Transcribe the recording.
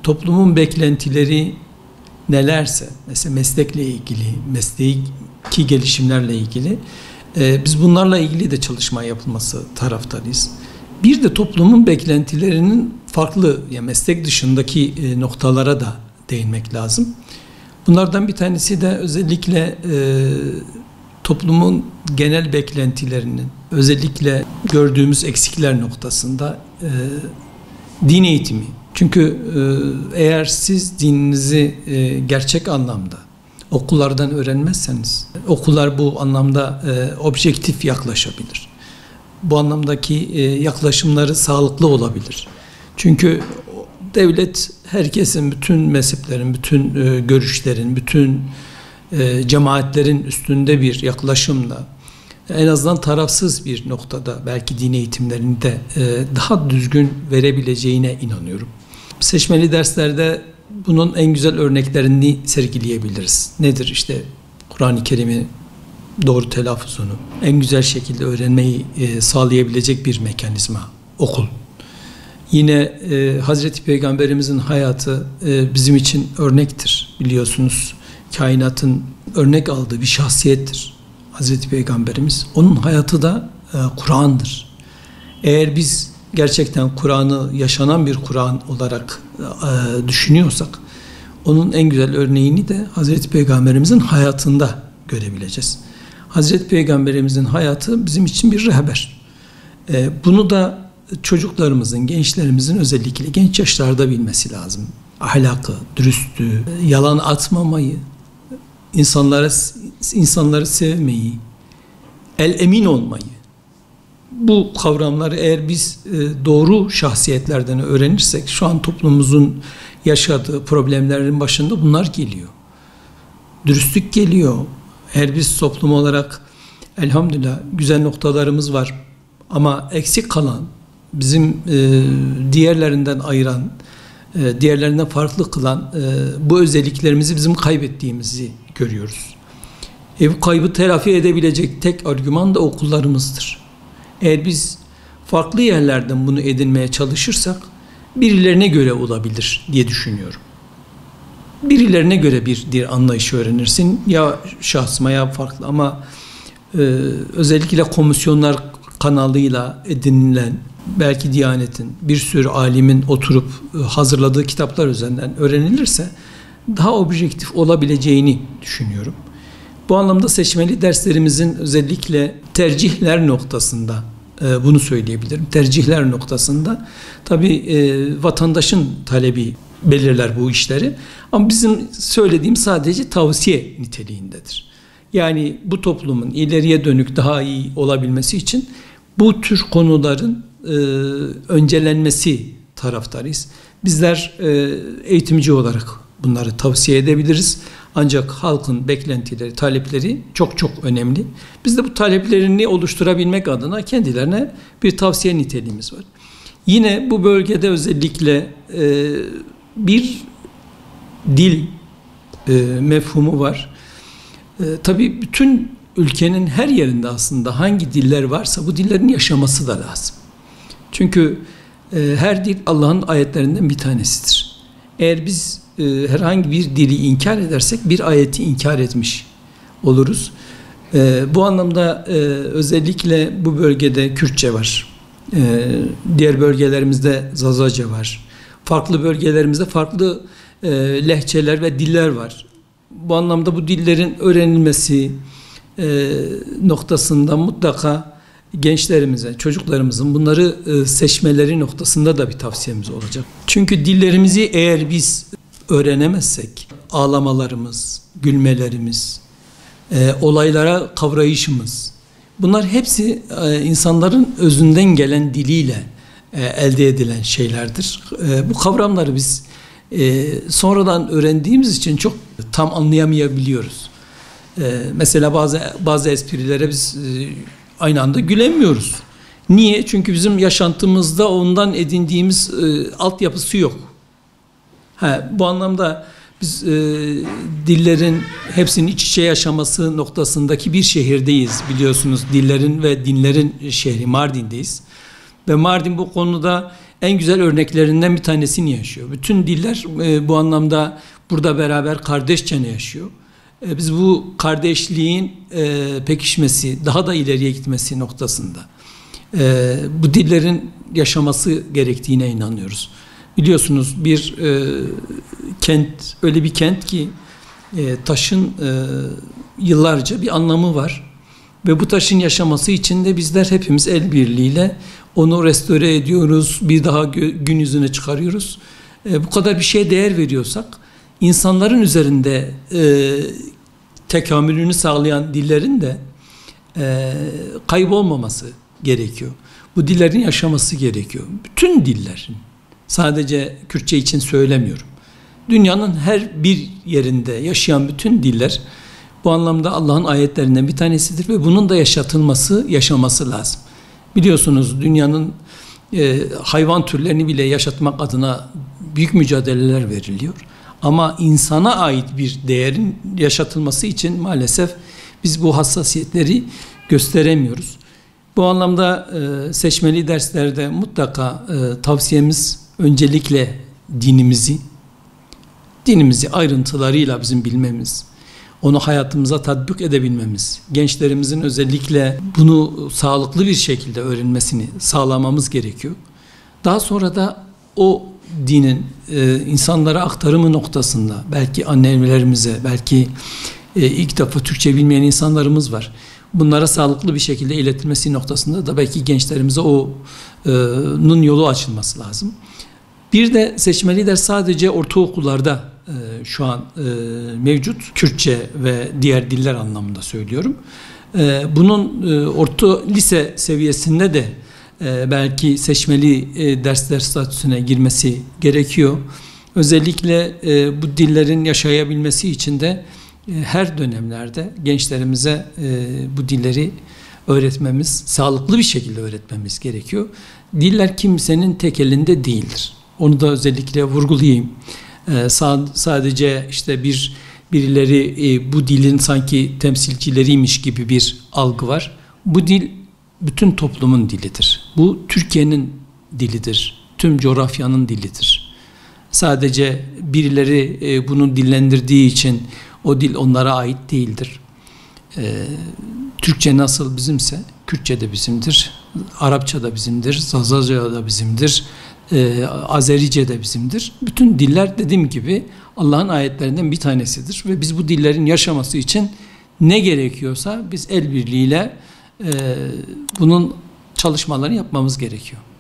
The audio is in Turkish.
toplumun beklentileri nelerse, mesela meslekle ilgili, mesleki gelişimlerle ilgili, biz bunlarla ilgili de çalışma yapılması taraftarıyız. Bir de toplumun beklentilerinin farklı, yani meslek dışındaki noktalara da değinmek lazım. Bunlardan bir tanesi de özellikle toplumun genel beklentilerinin, özellikle gördüğümüz eksikler noktasında din eğitimi. Çünkü eğer siz dininizi gerçek anlamda okullardan öğrenmezseniz, okullar bu anlamda objektif yaklaşabilir. Bu anlamdaki yaklaşımları sağlıklı olabilir. Çünkü devlet herkesin, bütün mezheplerin, bütün görüşlerin, bütün cemaatlerin üstünde bir yaklaşımla, en azından tarafsız bir noktada belki din eğitimlerini de daha düzgün verebileceğine inanıyorum. Seçmeli derslerde bunun en güzel örneklerini sergileyebiliriz. Nedir? İşte Kur'an-ı Kerim'i doğru telaffuzunu en güzel şekilde öğrenmeyi sağlayabilecek bir mekanizma, okul. Yine Hazreti Peygamberimizin hayatı bizim için örnektir. Biliyorsunuz, kainatın örnek aldığı bir şahsiyettir Hazreti Peygamberimiz. Onun hayatı da Kur'an'dır. Eğer biz gerçekten Kur'an'ı yaşanan bir Kur'an olarak düşünüyorsak, onun en güzel örneğini de Hazreti Peygamberimizin hayatında görebileceğiz. Hazreti Peygamberimizin hayatı bizim için bir rehber. Bunu da çocuklarımızın, gençlerimizin özellikle genç yaşlarda bilmesi lazım. Ahlakı, dürüstlüğü, yalan atmamayı, insanları sevmeyi, el-emin olmayı. Bu kavramları eğer biz doğru şahsiyetlerden öğrenirsek, şu an toplumumuzun yaşadığı problemlerin başında bunlar geliyor. Dürüstlük geliyor. Eğer biz toplum olarak elhamdülillah güzel noktalarımız var ama eksik kalan, bizim diğerlerinden ayıran, diğerlerinden farklı kılan bu özelliklerimizi bizim kaybettiğimizi görüyoruz. Bu kaybı telafi edebilecek tek argüman da okullarımızdır. Eğer biz farklı yerlerden bunu edinmeye çalışırsak birilerine göre olabilir diye düşünüyorum. Birilerine göre bir anlayış öğrenirsin, ya şahsıma ya farklı, ama özellikle komisyonlar kanalıyla edinilen, belki Diyanet'in, bir sürü alimin oturup hazırladığı kitaplar üzerinden öğrenilirse daha objektif olabileceğini düşünüyorum. Bu anlamda seçmeli derslerimizin özellikle tercihler noktasında bunu söyleyebilirim. Tercihler noktasında tabii vatandaşın talebi belirler bu işleri. Ama bizim söylediğim sadece tavsiye niteliğindedir. Yani bu toplumun ileriye dönük daha iyi olabilmesi için bu tür konuların öncelenmesi taraftarıyız. Bizler eğitimci olarak bunları tavsiye edebiliriz. Ancak halkın beklentileri, talepleri çok çok önemli. Biz de bu taleplerini oluşturabilmek adına kendilerine bir tavsiye niteliğimiz var. Yine bu bölgede özellikle bir dil mefhumu var. Tabii bütün ülkenin her yerinde aslında hangi diller varsa bu dillerin yaşaması da lazım. Çünkü her dil Allah'ın ayetlerinden bir tanesidir. Eğer biz herhangi bir dili inkar edersek bir ayeti inkar etmiş oluruz. Bu anlamda özellikle bu bölgede Kürtçe var. Diğer bölgelerimizde Zazaca var. Farklı bölgelerimizde farklı lehçeler ve diller var. Bu anlamda bu dillerin öğrenilmesi noktasında mutlaka gençlerimize, çocuklarımızın bunları seçmeleri noktasında da bir tavsiyemiz olacak. Çünkü dillerimizi eğer biz öğrenemezsek, ağlamalarımız, gülmelerimiz, olaylara kavrayışımız, bunlar hepsi insanların özünden gelen diliyle elde edilen şeylerdir. Bu kavramları biz sonradan öğrendiğimiz için çok tam anlayamayabiliyoruz. Mesela bazı esprilere biz aynı anda gülemiyoruz. Niye? Çünkü bizim yaşantımızda ondan edindiğimiz altyapısı yok. Bu anlamda biz dillerin hepsinin iç içe yaşaması noktasındaki bir şehirdeyiz. Biliyorsunuz, dillerin ve dinlerin şehri Mardin'deyiz. Ve Mardin bu konuda en güzel örneklerinden bir tanesini yaşıyor. Bütün diller bu anlamda burada beraber kardeşçe yaşıyor. Biz bu kardeşliğin pekişmesi, daha da ileriye gitmesi noktasında bu dillerin yaşaması gerektiğine inanıyoruz. Biliyorsunuz bir kent, öyle bir kent ki taşın yıllarca bir anlamı var. Ve bu taşın yaşaması için de bizler hepimiz el birliğiyle onu restore ediyoruz, bir daha gün yüzüne çıkarıyoruz. Bu kadar bir şeye değer veriyorsak, insanların üzerinde tekamülünü sağlayan dillerin de kaybolmaması gerekiyor. Bu dillerin yaşaması gerekiyor. Bütün dillerin, sadece Kürtçe için söylemiyorum. Dünyanın her bir yerinde yaşayan bütün diller bu anlamda Allah'ın ayetlerinden bir tanesidir ve bunun da yaşaması lazım. Biliyorsunuz dünyanın hayvan türlerini bile yaşatmak adına büyük mücadeleler veriliyor. Ama insana ait bir değerin yaşatılması için maalesef biz bu hassasiyetleri gösteremiyoruz. Bu anlamda seçmeli derslerde mutlaka tavsiyemiz öncelikle dinimizi ayrıntılarıyla bizim bilmemiz, onu hayatımıza tatbik edebilmemiz, gençlerimizin özellikle bunu sağlıklı bir şekilde öğrenmesini sağlamamız gerekiyor. Daha sonra da o dinin insanlara aktarımı noktasında, belki annelerimize, belki ilk defa Türkçe bilmeyen insanlarımız var. Bunlara sağlıklı bir şekilde iletilmesi noktasında da belki gençlerimize onun yolu açılması lazım. Bir de seçmeli ders sadece ortaokullarda şu an mevcut. Kürtçe ve diğer diller anlamında söylüyorum. Bunun lise seviyesinde de belki seçmeli dersler statüsüne girmesi gerekiyor. Özellikle bu dillerin yaşayabilmesi için de her dönemlerde gençlerimize bu dilleri öğretmemiz, sağlıklı bir şekilde öğretmemiz gerekiyor. Diller kimsenin tek elinde değildir. Onu da özellikle vurgulayayım. Sadece işte birileri bu dilin sanki temsilcileriymiş gibi bir algı var. Bu dil bütün toplumun dilidir. Bu Türkiye'nin dilidir. Tüm coğrafyanın dilidir. Sadece birileri bunu dillendirdiği için o dil onlara ait değildir. Türkçe nasıl bizimse Kürtçe de bizimdir. Arapça da bizimdir. Zazaca da bizimdir. Azerice de bizimdir. Bütün diller dediğim gibi Allah'ın ayetlerinden bir tanesidir ve biz bu dillerin yaşaması için ne gerekiyorsa biz el birliğiyle bunun çalışmalarını yapmamız gerekiyor.